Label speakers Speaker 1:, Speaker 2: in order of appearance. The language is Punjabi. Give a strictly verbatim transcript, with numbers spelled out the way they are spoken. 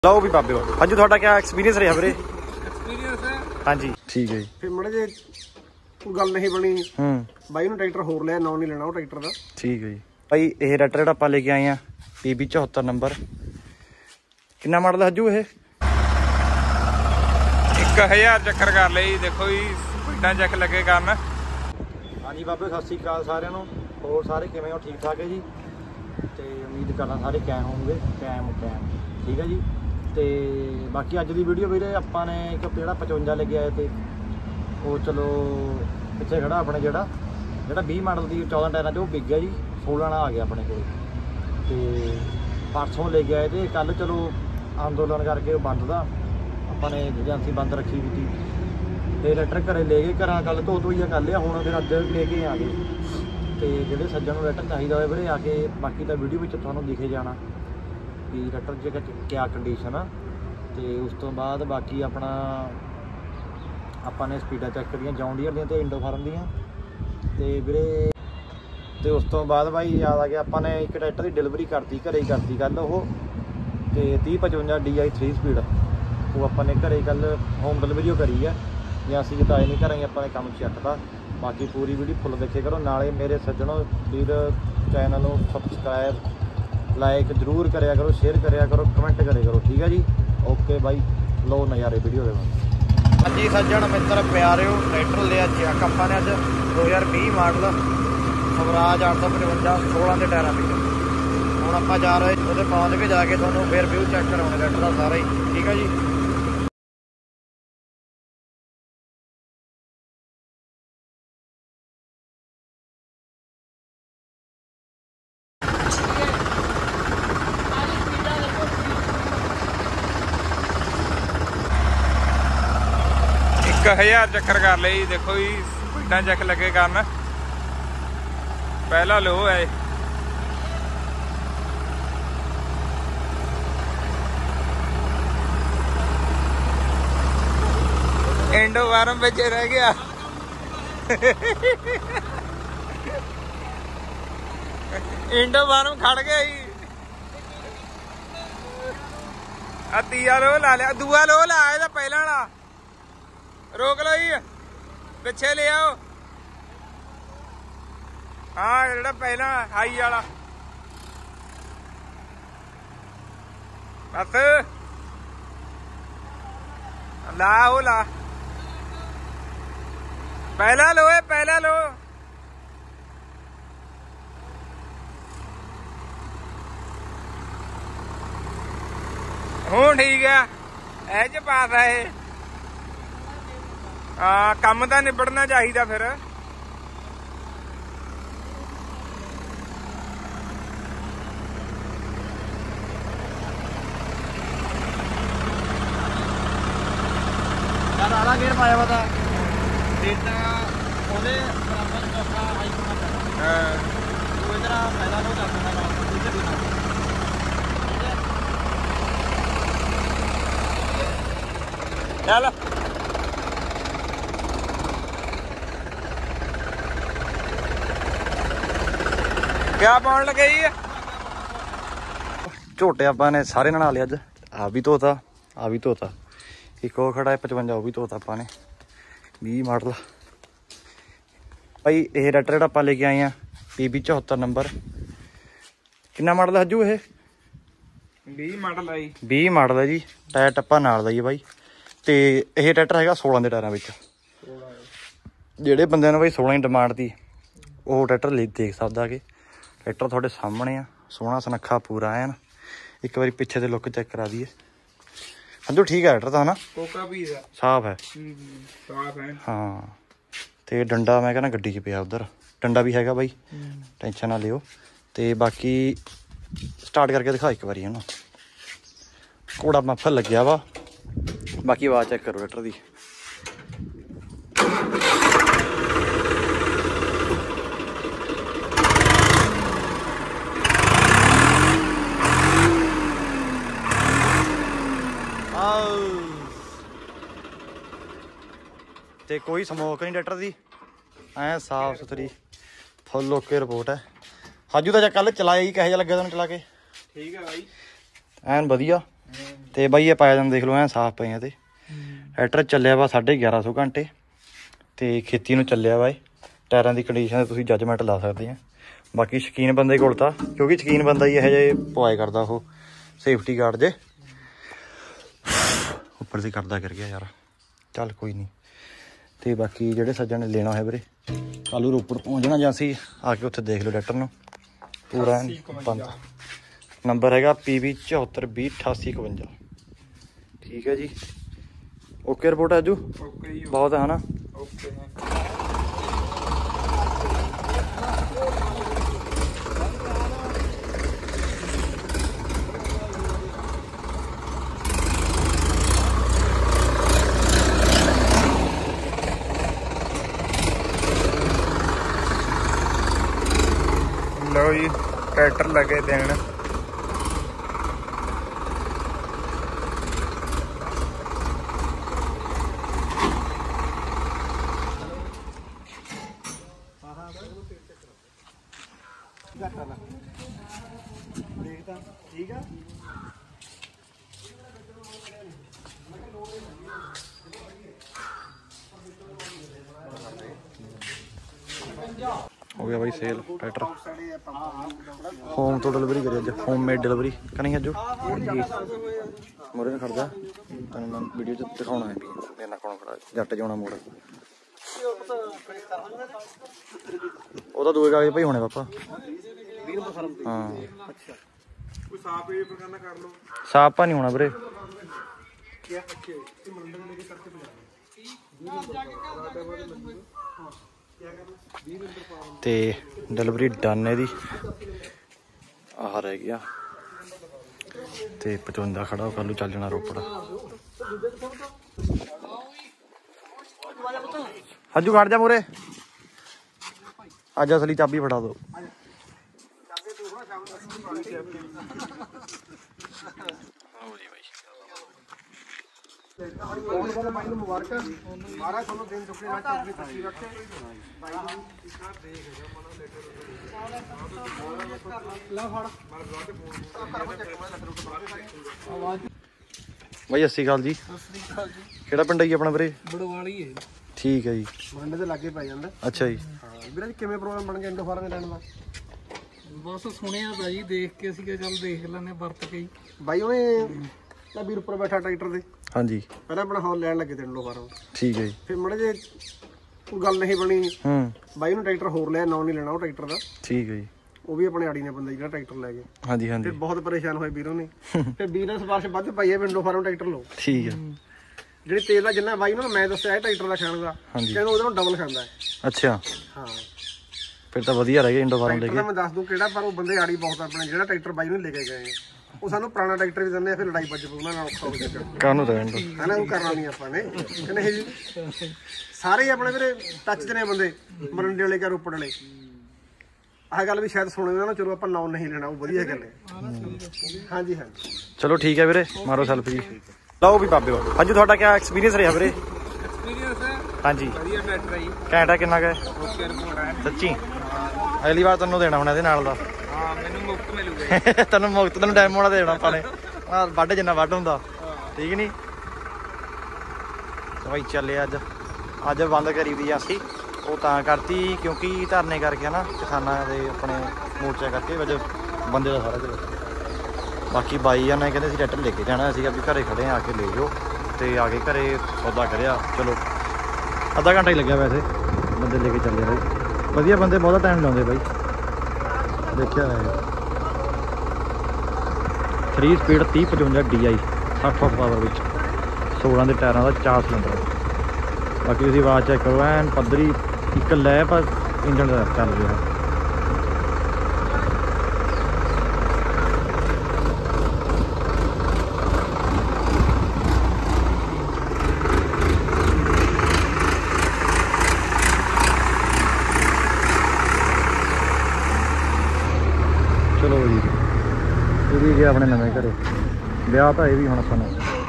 Speaker 1: ਲਓ ਵੀ ਬਾਬੇ ਅੱਜ ਤੁਹਾਡਾ ਕੀ ਐਕਸਪੀਰੀਅੰਸ ਰਿਹਾ ਵੀਰੇ?
Speaker 2: ਐਕਸਪੀਰੀਅੰਸ ਹੈ
Speaker 1: ਹਾਂਜੀ ਠੀਕ ਹੈ ਜੀ।
Speaker 2: ਫਿਰ ਮੜੇ ਜੇ ਕੋਈ ਗੱਲ ਨਹੀਂ ਬਣੀ
Speaker 1: ਹੂੰ
Speaker 2: ਬਾਈ ਨੂੰ ਟਰੈਕਟਰ ਹੋਰ ਲਿਆ, ਨਾਂ ਨਹੀਂ ਲੈਣਾ ਉਹ ਟਰੈਕਟਰ ਦਾ।
Speaker 1: ਠੀਕ ਹੈ ਜੀ ਭਾਈ। ਇਹ ਟਰੈਕਟਰ ਜਿਹੜਾ ਆਪਾਂ ਲੈ ਕੇ ਆਏ ਆ ਪੀ ਬੀ ਚੌਹੱਤਰ ਨੰਬਰ, ਕਿੰਨਾ ਮਾਡਲ ਹਜੂ ਇਹ?
Speaker 3: ਇੱਕ ਹਜ਼ਾਰ ਚੱਕਰ ਕਰ ਲਈ। ਦੇਖੋ ਜੀ ਸਪੀਡਾਂ ਚੈੱਕ ਲੱਗੇ ਕਰਨ।
Speaker 1: ਹਾਂਜੀ ਬਾਬੇ ਸਤਿ ਸ਼੍ਰੀ ਅਕਾਲ ਸਾਰਿਆਂ ਨੂੰ। ਹੋਰ ਸਾਰੇ ਕਿਵੇਂ ਹੋ? ਠੀਕ ਠਾਕ ਹੈ ਜੀ। ਤੇ ਉਮੀਦ ਕਰਦਾ ਸਾਰੇ ਕੈਮ ਹੋਣਗੇ। ਕੈਮ ਕੈਮ ਠੀਕ ਹੈ ਜੀ। ਤੇ ਬਾਕੀ ਅੱਜ ਦੀ ਵੀਡੀਓ ਵੀਰੇ ਆਪਾਂ ਨੇ ਇੱਕ ਜਿਹੜਾ ਪਚਵੰਜਾ ਲੈ ਕੇ ਆਏ ਤੇ ਉਹ ਚਲੋ ਪਿੱਛੇ ਖੜਾ ਆਪਣੇ ਜਿਹੜਾ ਜਿਹੜਾ ਵੀਹ ਮਾਡਲ ਦੀ ਚੌਦਾਂ ਟਾਇਰਾਂ 'ਚ ਉਹ ਵਿਕ ਗਿਆ ਜੀ। ਸੋਲਾਂ ਵਾਲਾ ਆ ਗਿਆ ਆਪਣੇ ਕੋਲ। ਤੇ ਪਰਸੋਂ ਲੈ ਕੇ ਆਏ ਤੇ ਕੱਲ੍ਹ ਚਲੋ ਅੰਦੋਲਨ ਕਰਕੇ ਉਹ ਬੰਦ ਦਾ ਆਪਾਂ ਨੇ ਏਜੰਸੀ ਬੰਦ ਰੱਖੀ ਵੀ ਸੀ। ਤੇ ਟਰੈਕਟਰ ਘਰੇ ਲੈ ਗਏ, ਘਰਾਂ ਕੱਲ੍ਹ ਧੋ ਧੋਈਆ ਕਰ ਲਿਆ। ਹੁਣ ਫਿਰ ਅੱਜ ਲੈ ਕੇ ਆ ਗਏ। ਤੇ ਜਿਹੜੇ ਸੱਜਣ ਨੂੰ ਟਰੈਕਟਰ ਚਾਹੀਦਾ ਹੋਵੇ ਵੀਰੇ ਆ ਕੇ, ਬਾਕੀ ਤਾਂ ਵੀਡੀਓ ਵਿੱਚ ਤੁਹਾਨੂੰ ਦਿਖੇ ਜਾਣਾ ਵੀ ਟਰੈਕਟਰ 'ਚ ਕਿਆ ਕੰਡੀਸ਼ਨ ਆ। ਤੇ ਉਸ ਤੋਂ ਬਾਅਦ ਬਾਕੀ ਆਪਣਾ ਆਪਾਂ ਨੇ ਸਪੀਡਾਂ ਚੈੱਕ ਕਰੀਆਂ ਜੌਨ ਡੀਅਰ ਦੀਆਂ ਤੇ ਇੰਡੋ ਫਾਰਮ ਦੀਆਂ। ਤੇ ਵੀਰੇ ਤੇ ਉਸ ਤੋਂ ਬਾਅਦ ਬਾਈ ਯਾਦ ਆ ਗਿਆ ਆਪਾਂ ਨੇ ਇੱਕ ਟਰੈਕਟਰ ਦੀ ਡਿਲੀਵਰੀ ਕਰਤੀ ਘਰੇ ਹੀ ਕਰਤੀ ਕੱਲ੍ਹ ਉਹ। ਤੇ ਤੀਹ ਪਚਵੰਜਾ ਡੀ ਆਈ ਥ੍ਰੀ ਸਪੀਡ ਉਹ ਆਪਾਂ ਨੇ ਘਰੇ ਕੱਲ੍ਹ ਹੋਮ ਡਿਲੀਵਰੀ ਉਹ ਕਰੀ ਆ। ਜਾਂ ਅਸੀਂ ਜਿਤਾਏ ਨਹੀਂ ਕਰਾਂਗੇ ਆਪਾਂ ਨੇ ਕੰਮ ਚੱਕਦਾ। ਬਾਕੀ ਪੂਰੀ ਵੀਡੀਓ ਫੁੱਲ ਦੇਖੇ ਕਰੋ। ਨਾਲੇ ਮੇਰੇ ਸੱਜਣੋ ਵੀਰ ਚੈਨਲ ਨੂੰ ਸਬਸਕ੍ਰਾਈਬ ਲਾਈਕ ਜ਼ਰੂਰ ਕਰਿਆ ਕਰੋ, ਸ਼ੇਅਰ ਕਰਿਆ ਕਰੋ, ਕਮੈਂਟ ਕਰਿਆ ਕਰੋ। ਠੀਕ ਹੈ ਜੀ। ਓਕੇ ਬਾਈ, ਲਓ ਨਜ਼ਾਰੇ ਵੀਡੀਓ ਦੇ ਬਾਅਦ। ਹਾਂਜੀ ਸੱਜਣ ਮਿੱਤਰ ਪਿਆਰਿਓ, ਟਰੈਕਟਰ ਲਿਆ ਚੈੱਕ ਆਪਾਂ ਨੇ ਅੱਜ ਦੋ ਹਜ਼ਾਰ ਵੀਹ ਮਾਡਲ ਸਵਰਾਜ ਅੱਠ ਸੌ ਪਚਵੰਜਾ ਸੋਲਾਂ ਦੇ ਟਾਇਰਾਂ ਵਿੱਚ। ਹੁਣ ਆਪਾਂ ਜਾ ਰਹੇ ਉਹਦੇ ਪਹੁੰਚ ਕੇ ਜਾ ਕੇ ਤੁਹਾਨੂੰ ਫਿਰ ਵਿਊ ਚੈੱਕ ਕਰਾਉਣੇ ਟਰੈਕਟਰ ਦਾ ਸਾਰਾ ਹੀ। ਠੀਕ ਹੈ ਜੀ।
Speaker 3: ਇੱਕ ਹਜ਼ਾਰ ਚੱਕਰ ਕਰ ਲਈ। ਦੇਖੋ ਜੀ ਸਪੀਡਾਂ ਚੈੱਕ ਲੱਗੇ ਕਰਨ। ਪਹਿਲਾ ਲੋ ਹੈ ਇੰਡੋ ਫਾਰਮ ਵਿੱਚ ਰਹਿ ਗਿਆ। ਇੰਡੋ ਫਾਰਮ ਖੜ ਗਿਆ ਜੀ। ਆ ਤੀਆ ਲੋ ਲਾ ਲਿਆ, ਦੂਆ ਲੋ ਲਾ ਇਹਦਾ ਪਹਿਲਾਂ ਵਾਲਾ ਰੋਕ ਲਓ ਜੀ, ਪਿੱਛੇ ਲੈ ਆਓ। ਹਾਂ ਜਿਹੜਾ ਪਹਿਲਾਂ ਹਾਈ ਵਾਲਾ ਬਸ ਲਾ ਉਹ ਲਾ ਪਹਿਲਾ ਲੋ ਇਹ ਪਹਿਲਾ ਲੋ। ਹੁਣ ਠੀਕ ਆ ਇਹ ਚ ਪਾਸ ਆ ਇਹ। ਹਾਂ ਕੰਮ ਤਾਂ ਨਿਬੜਨਾ ਚਾਹੀਦਾ ਫਿਰ।
Speaker 1: ਯਾਰ ਆਲਾ ਗੇਅਰ ਪਾਇਆ ਵਾ ਤਾਂ ਡੇਟਾ ਉਹਦੇ ਬਰਾਬਰ ਚੌਥਾ ਹਾਈ ਕਰਨਾ।
Speaker 3: ਹਾਂ
Speaker 1: ਉਹ ਇਧਰ ਪਹਿਲਾਂ ਨੂੰ ਕਰ ਦਿੰਦਾ ਕੰਮ ਇੱਧਰ ਵੀ ਨਾ।
Speaker 3: ਚੱਲ ਕਿਆ ਪਾਉਣ ਲੱਗੇ ਜੀ?
Speaker 1: ਝੋਟੇ ਆਪਾਂ ਨੇ ਸਾਰੇ ਨਾਲ ਲਿਆ ਅੱਜ। ਆ ਵੀ ਧੋਤਾ, ਆ ਵੀ ਧੋਤਾ। ਇੱਕ ਉਹ ਖੜਾ ਹੈ ਪਚਵੰਜਾ ਉਹ ਵੀ ਧੋਤਾ ਆਪਾਂ ਨੇ। ਵੀਹ ਮਾਡਲ ਭਾਈ। ਇਹ ਟਰੈਕਟਰ ਜਿਹੜਾ ਆਪਾਂ ਲੈ ਕੇ ਆਏ ਆ ਪੀ ਬੀ ਚੌਹੱਤਰ ਨੰਬਰ, ਕਿੰਨਾ ਮਾਡਲ ਹਜੂ ਇਹ?
Speaker 3: ਵੀਹ ਮਾਡਲ ਆ ਜੀ।
Speaker 1: ਵੀਹ ਮਾਡਲ ਹੈ ਜੀ। ਟਾਇਰ ਟੱਪਾ ਨਾਲ ਦਾ ਹੀ ਬਾਈ। ਤੇ ਇਹ ਟਰੈਕਟਰ ਹੈਗਾ ਸੋਲਾਂ ਦੇ ਟਾਇਰਾਂ ਵਿੱਚ। ਜਿਹੜੇ ਬੰਦਿਆਂ ਨੂੰ ਬਾਈ ਸੋਲਾਂ ਦੀ ਡਿਮਾਂਡ ਦੀ ਉਹ ਟਰੈਕਟਰ ਲੈ ਦੇਖ ਸਕਦਾ ਕਿ ਟਰੈਕਟਰ ਤੁਹਾਡੇ ਸਾਹਮਣੇ ਆ। ਸੋਹਣਾ ਸੁਨੱਖਾ ਪੂਰਾ ਐਨ। ਇੱਕ ਵਾਰੀ ਪਿੱਛੇ ਦੇ ਲੁੱਕ ਚੈੱਕ ਕਰਾ ਦਈਏ। ਹਾਂਜੀ ਠੀਕ ਹੈ ਟਰੈਕਟਰ ਤਾਂ ਹਨਾ,
Speaker 3: ਕੋਕਾ ਵੀ ਦਾ
Speaker 1: ਸਾਫ਼ ਹੈ।
Speaker 3: ਸਾਫ਼ ਹੈ
Speaker 1: ਹਾਂ। ਤੇ ਡੰਡਾ ਮੈਂ ਕਹਿੰਦਾ ਗੱਡੀ 'ਚ ਪਿਆ ਉੱਧਰ। ਡੰਡਾ ਵੀ ਹੈਗਾ ਬਾਈ, ਟੈਨਸ਼ਨ ਨਾ ਲਿਓ। ਤੇ ਬਾਕੀ ਸਟਾਰਟ ਕਰਕੇ ਦਿਖਾ ਇੱਕ ਵਾਰੀ ਇਹਨੂੰ। ਘੋੜਾ ਮੱਫਲ ਲੱਗਿਆ ਵਾ। ਬਾਕੀ ਆਵਾਜ਼ ਚੈੱਕ ਕਰੋ ਟਰੈਕਟਰ ਦੀ। ਤੇ ਕੋਈ ਸਮੋਕ ਨਹੀਂ ਟਰੈਕਟਰ ਦੀ, ਐ ਸਾਫ ਸੁਥਰੀ ਫੁੱਲ ਓਕੇ ਰਿਪੋਰਟ ਹੈ। ਹਾਜੂ ਤਾਂ ਕੱਲ ਚਲਾਇਆ ਹੀ, ਕਿਹੋ ਜਿਹਾ ਲੱਗਿਆ ਤੁਹਾਨੂੰ ਚਲਾ ਕੇ?
Speaker 3: ਠੀਕ ਹੈ ਬਾਈ,
Speaker 1: ਐਨ ਵਧੀਆ। ਤੇ ਬਾਈ ਇਹ ਪਾਇਆ ਜਾਂਦਾ ਦੇਖ ਲਓ ਐ ਸਾਫ਼ ਪਏ ਆ ਤੇ ਟਰੈਕਟਰ ਚੱਲਿਆ ਵਾ ਸਾਢੇ ਗਿਆਰਾਂ ਸੌ ਘੰਟੇ ਤੇ ਖੇਤੀ ਨੂੰ ਚੱਲਿਆ ਵਾ ਇਹ। ਟਾਇਰਾਂ ਦੀ ਕੰਡੀਸ਼ਨ ਤੁਸੀਂ ਜੱਜਮੈਂਟ ਲਾ ਸਕਦੇ ਆ। ਬਾਕੀ ਸ਼ਕੀਨ ਬੰਦੇ ਕੋਲ ਤਾਂ ਕਿਉਂਕਿ ਸ਼ਕੀਨ ਬੰਦਾ ਹੀ ਇਹੋ ਜਿਹੇ ਪਵਾਏ ਕਰਦਾ ਉਹ ਸੇਫਟੀ ਗਾਰਡ ਜੇ ਉੱਪਰ ਦੀ ਕਰਦਾ ਕਰ ਗਿਆ ਯਾਰ। ਚੱਲ ਕੋਈ ਨਹੀਂ। ਤੇ ਬਾਕੀ ਜਿਹੜੇ ਸੱਜਣ ਨੇ ਲੈਣਾ ਹੋਇਆ ਵੀਰੇ ਕੱਲ੍ਹ ਨੂੰ ਰੋਪੜ ਪਹੁੰਚਣਾ ਜਾਂ ਸੀ ਆ ਕੇ ਉੱਥੇ ਦੇਖ ਲਓ ਟਰੈਕਟਰ ਨੂੰ ਪੂਰਾ ਬੰਦ। ਨੰਬਰ ਹੈਗਾ ਪੀ ਵੀ ਚੌਹੱਤਰ ਵੀਹ ਅਠਾਸੀ ਇਕਵੰਜਾ। ਠੀਕ ਹੈ ਜੀ ਓਕੇ ਰਿਪੋਰਟ ਆਜੂ ਬਹੁਤ ਹੈ ਨਾ।
Speaker 3: ਓਕੇ ਲਓ ਜੀ ਟਰੈਕਟਰ ਲੱਗੇ ਦੇਣ।
Speaker 2: ਦੇਖਦਾ ਠੀਕ ਆ
Speaker 1: ਹੋ ਗਿਆ ਬਾਈ ਸੇਲ ਟਰੈਕਟਰ ਹੋਮ ਤੋਂ ਡਿਲੀਵਰੀ ਕਰੀ ਅੱਜ ਹੋਮ ਮੇਡ ਡਿਲੀਵਰੀ ਕਰੀ ਅੱਜ ਮੋਰੇ ਖੜ ਜਾ ਤੈਨੂੰ ਮੈਂ ਵੀਡੀਓ 'ਚ ਦਿਖਾਉਣਾ ਹੈ ਵੀ ਮੇਰੇ ਨਾਲ ਕੌਣ ਖੜਾ ਜੱਟ ਜਾਉਣਾ ਮੋੜ ਉਹਦਾ ਦੂਏ ਕਾਗਜ਼ ਭਾਈ ਹੋਣੇ ਪਾਪਾ ਹਾਂ
Speaker 2: ਕੋਈ ਸਾਫ ਪੇਪਰ ਕਰਨਾ ਕਰ ਲਓ
Speaker 1: ਸਾਫ ਪਾ ਨਹੀਂ ਹੋਣਾ ਵੀਰੇ
Speaker 2: ਕੀ ਅੱਛੇ ਇਹ ਮੰਡਲ ਲੈ ਕੇ ਕਰਕੇ ਭਜਾ
Speaker 1: ਤੇ ਡਿਲੀਵਰੀ ਡਨ ਇਹਦੀ ਆਹ ਰਹਿ ਗਿਆ ਤੇ ਪਚਵੰਜਾ ਖੜਾ ਉਹ ਕੱਲ ਨੂੰ ਚੱਲ ਜਾਣਾ ਰੋਪੜ। ਹੱਜੂ ਖੜ ਜਾ ਮੂਰੇ ਅੱਜ ਅਸਲੀ ਚਾਬੀ ਫੜਾ ਦੋ।
Speaker 2: ਬਹੁਤ ਬਹੁਤ ਭਾਈ ਨੂੰ ਮੁਬਾਰਕਾਂ ਮਹਾਰਾਜ ਤੁਹਾਨੂੰ ਦਿਨ ਦੁੱਖੇ ਨਾਲ ਚੌਕੀ ਖੁਸ਼ੀ ਰੱਖੇ ਭਾਈ ਨੂੰ ਲਾ ਫੜ
Speaker 1: ਬਾਈ ਸਤਿ ਸ਼੍ਰੀ ਅਕਾਲ ਜੀ।
Speaker 2: ਸਤਿ ਸ੍ਰੀ ਅਕਾਲ ਜੀ।
Speaker 1: ਕਿਹੜਾ ਪਿੰਡ ਹੈ ਜੀ ਆਪਣਾ ਵੀਰੇ?
Speaker 2: ਬੜਵਾਲੀ ਹੈ।
Speaker 1: ਠੀਕ ਹੈ ਜੀ
Speaker 2: ਮੰਡੇ ਦੇ ਲਾਗੇ ਪੈ ਜਾਂਦਾ।
Speaker 1: ਅੱਛਾ ਜੀ
Speaker 2: ਹਾਂ ਵੀਰੇ ਜੀ ਕਿਵੇਂ ਪ੍ਰੋਗਰਾਮ ਬਣ ਗਿਆ ਇੰਡੋ ਫਾਰਮ ਲੈਣ ਦਾ?
Speaker 4: ਬਸ ਸੁਣਿਆ ਤਾਂ ਜੀ ਦੇਖ ਕੇ ਅਸੀਂ ਕਿਹਾ ਚੱਲ ਦੇਖ ਲੈਣੇ ਵਰਤ ਕੇ
Speaker 2: ਬਾਈ ਉਹਨੇ ਤਾਂ ਵੀਰ ਉੱਪਰ ਬੈਠਾ ਟਰੈਕਟਰ ਦੇ
Speaker 1: ਹਾਂਜੀ
Speaker 2: ਪਹਿਲਾਂ ਆਪਣਾ ਹੌਲ ਲੈਣ ਲੱਗੇ ਤੇ ਇੰਡੋ ਫਾਰਮ
Speaker 1: ਠੀਕ ਹੈ ਜੀ
Speaker 2: ਫਿਰ ਮੜੇ ਜੇ ਕੋਈ ਗੱਲ ਨਹੀਂ ਬਣੀ
Speaker 1: ਹੂੰ
Speaker 2: ਬਾਈ ਨੂੰ ਟਰੈਕਟਰ ਹੋਰ ਲਿਆ ਨਾਂ ਨਹੀਂ ਲੈਣਾ ਉਹ ਟਰੈਕਟਰ ਦਾ
Speaker 1: ਠੀਕ ਹੈ ਜੀ
Speaker 2: ਉਹ ਵੀ ਆਪਣੇ ਆੜੀ ਨੇ ਬੰਦਾ ਜਿਹੜਾ ਟਰੈਕਟਰ ਲੈ ਕੇ
Speaker 1: ਹਾਂਜੀ
Speaker 2: ਤੇ
Speaker 1: ਹਾਂਜੀ
Speaker 2: ਬਹੁਤ ਪਰੇਸ਼ਾਨ ਹੋਏ ਵੀਰੋਂ ਨੇ ਤੇ ਵੀਰ ਨੇ ਸਪਾਰਸ਼ ਵੱਧ ਪਾਈ ਹੈ ਵਿੰਡੋ ਫਾਰਮ ਟਰੈਕਟਰ ਲਓ
Speaker 1: ਠੀਕ ਹੈ
Speaker 2: ਜਿਹੜੀ ਤੇਲ ਦਾ ਜਿੰਨਾ ਬਾਈ ਨੂੰ ਮੈਂ ਦੱਸਿਆ ਇਹ ਟਰੈਕਟਰ ਦਾ ਖਾਣ ਦਾ
Speaker 1: ਹਾਂਜੀ
Speaker 2: ਕਹਿੰਦਾ ਉਹਦੇ ਨਾਲ ਡਬਲ ਖਾਂਦਾ ਹੈ।
Speaker 1: ਅੱਛਾ
Speaker 2: ਹਾਂ
Speaker 1: ਫਿਰ ਤਾਂ ਵਧੀਆ ਰਹਿ ਗਿਆ ਇੰਡੋ ਫਾਰਮ ਲੈ
Speaker 2: ਟਰੈਕਟਰ
Speaker 1: ਕੇ।
Speaker 2: ਦਾ ਮੈਂ ਦੱਸ ਦੂੰ ਕਿਹੜਾ ਪਰ ਉਹ ਬੰਦੇ ਆੜੀ ਬਹੁਤ ਆਪਣੇ ਜਿਹੜਾ ਟਰੈਕਟਰ ਬਾਈ ਨੂੰ ਲੈ ਕੇ ਗਏ ਉਹ ਸਾਨੂੰ ਪੁਰਾਣਾ ਟਰੈਕਟਰ ਵੀ ਦਿੰਦੇ ਆ ਫਿਰ ਲੜਾਈ ਵੱਜ ਪਊ ਉਹਨਾਂ ਨਾਲ ਔਖਾ ਹੋ ਜਾਏਗਾ
Speaker 1: ਕਾਹਨੂੰ ਤਾਂ ਇੰਡੋ
Speaker 2: ਹਨਾ ਉਹ ਕਰਨਾ ਨਹੀਂ ਆਪਾਂ ਨੇ ਕਹਿੰਦੇ ਇਹ ਜੀ ਸਾਰੇ ਹੀ ਆਪਣੇ ਵੀਰੇ ਟੱਚ ਦੇ ਨੇ ਬੰਦੇ ਮਰੰਡੇ ਵਾਲੇ ਕਾ ਰੋਪੜ ਵਾਲੇ ਆਹ ਗੱਲ ਵੀ ਸ਼ਾਇਦ ਸੁਣੇ ਨਾ ਚਲੋ ਆਪਾਂ ਨਾਮ ਨਹੀਂ ਲੈਣਾ ਉਹ ਵਧੀਆ ਗੱਲ ਹੈ। ਹਾਂਜੀ ਹਾਂਜੀ
Speaker 1: ਚਲੋ ਠੀਕ ਹੈ ਵੀਰੇ ਮਾਰੋ ਸੈਲਫੀ ਜੀ। ਲਓ ਵੀ ਬਾਬੇ ਹਾਂਜੀ ਤੁਹਾਡਾ ਕੀ ਐਕਸਪੀਰੀਅੰਸ ਰਿਹਾ ਵੀਰੇ?
Speaker 3: ਐਕਸਪੀਰੀਅੰਸ ਹੈ
Speaker 1: ਹਾਂਜੀ
Speaker 3: ਵਧੀਆ ਟਰੈਕਟਰ ਹੈ ਜੀ।
Speaker 1: ਘੈਂਟਾ ਕਿੰਨਾ ਕੁ ਹੈ
Speaker 3: ਓਕੇ ਰਿਪੋਰਟ ਹੈ।
Speaker 1: ਸੱਚੀ ਅਗਲੀ ਵਾਰ ਤੈਨੂੰ ਦੇਣਾ ਹੁਣ ਇਹਦੇ ਨਾਲ ਦਾ
Speaker 3: ਹਾਂ ਮੈਨੂੰ ਮੁਫਤ ਮਿਲੂਗਾ
Speaker 1: ਤੈਨੂੰ ਮੁਕਤ ਤੈਨੂੰ ਟਾਈਮ ਹੋਣਾ ਦੇਣਾ ਆਪਾਂ ਨੇ ਆਹ ਵੱਢ ਜਿੰਨਾ ਵੱਢ ਹੁੰਦਾ ਠੀਕ ਨਹੀਂ ਭਾਈ ਚੱਲੇ ਅੱਜ ਅੱਜ ਬੰਦ ਕਰੀ ਦੀ ਅਸੀਂ ਉਹ ਤਾਂ ਕਰਤੀ ਕਿਉਂਕਿ ਧਰਨੇ ਕਰਕੇ ਹਨਾ ਕਿਸਾਨਾਂ ਦੇ ਆਪਣੇ ਮੋਰਚਾ ਕਰਕੇ ਵਜੇ ਬੰਦੇ ਦਾ ਸਾਰਾ ਕੁਝ ਬਾਕੀ ਬਾਈ ਆ ਨੇ ਕਹਿੰਦੇ ਸੀ ਟਰੈਕਟਰ ਲੈ ਕੇ ਜਾਣਾ ਸੀਗਾ ਵੀ ਘਰੇ ਖੜੇ ਆ ਕੇ ਲੈ ਜਾਓ ਤੇ ਆ ਕੇ ਘਰੇ ਸੌਦਾ ਕਰਿਆ ਚਲੋ ਅੱਧਾ ਘੰਟਾ ਹੀ ਲੱਗਿਆ ਵੈਸੇ ਬੰਦੇ ਲੈ ਕੇ ਚੱਲੇ ਬਾਈ ਵਧੀਆ ਬੰਦੇ ਬਹੁਤਾ ਟਾਈਮ ਲਾਉਂਦੇ ਬਾਈ ਦੇਖਿਆ ਹੈ ਥ੍ਰੀ ਸਪੀਡ ਤੀਹ ਪਚਵੰਜਾ ਡੀ ਆਈ ਸੱਠ ਹਾਰਸ ਪਾਵਰ ਵਿੱਚ ਸੋਲਾਂ ਦੇ ਟਾਇਰਾਂ ਦਾ ਚਾਰ ਸਿਲੰਡਰ ਬਾਕੀ ਤੁਸੀਂ ਆਵਾਜ਼ ਚੈੱਕ ਕਰੋ ਐਨ ਪੱਧਰੀ ਇੱਕ ਲੈ ਪਰ ਇੰਜਣ ਦਾ ਚੱਲ ਰਿਹਾ ਚਲੋ ਜੀ ਇਹ ਵੀ ਗਿਆ ਆਪਣੇ ਨਵੇਂ ਘਰੇ ਵਿਆਹ ਤਾਂ ਇਹ ਵੀ ਹੁਣ ਆਪਾਂ ਨੂੰ